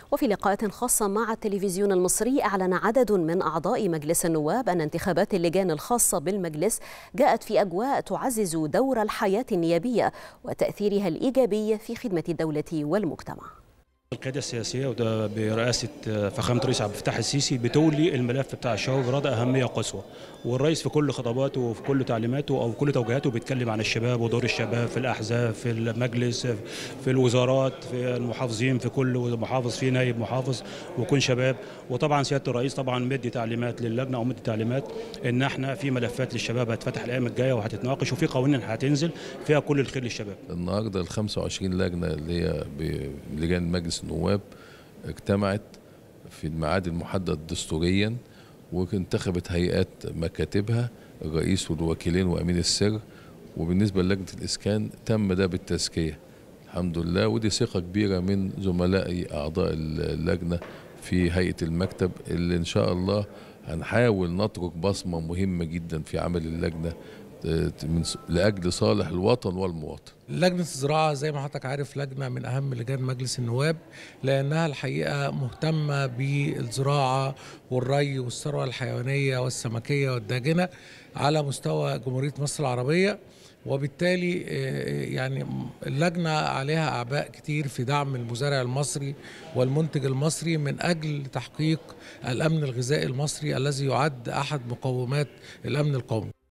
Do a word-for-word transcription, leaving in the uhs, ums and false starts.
وفي لقاءات خاصة مع التلفزيون المصري أعلن عدد من أعضاء مجلس النواب أن انتخابات اللجان الخاصة بالمجلس جاءت في أجواء تعزز دور الحياة النيابية وتأثيرها الإيجابي في خدمة الدولة والمجتمع. القيادة السياسية وده برئاسة فخامة الرئيس عبد الفتاح السيسي بتولي الملف بتاع الشباب برضه أهمية قصوى، والرئيس في كل خطاباته وفي كل تعليماته أو كل توجيهاته بيتكلم عن الشباب ودور الشباب في الأحزاب في المجلس في الوزارات في المحافظين، في كل محافظ في نائب محافظ ويكون شباب. وطبعا سيادة الرئيس طبعا مدي تعليمات للجنة أو مدي تعليمات إن احنا في ملفات للشباب هتفتح الأيام الجاية وهتتناقش، وفي قوانين هتنزل فيها كل الخير للشباب. النهارده ال خمسة وعشرين لجنة اللي هي بلجان مجلس النواب اجتمعت في الميعاد المحدد دستوريا، وانتخبت هيئات مكاتبها الرئيس والوكيلين وامين السر. وبالنسبه للجنه الاسكان تم ده بالتزكيه الحمد لله، ودي ثقه كبيره من زملائي اعضاء اللجنه في هيئه المكتب اللي ان شاء الله هنحاول نترك بصمه مهمه جدا في عمل اللجنه لأجل صالح الوطن والمواطن. لجنة الزراعة زي ما حضرتك عارف لجنة من أهم لجان مجلس النواب، لأنها الحقيقة مهتمة بالزراعة والري والثروة الحيوانية والسمكية والداجنة على مستوى جمهورية مصر العربية، وبالتالي يعني اللجنة عليها أعباء كتير في دعم المزارع المصري والمنتج المصري من أجل تحقيق الأمن الغذائي المصري الذي يعد أحد مقومات الأمن القومي.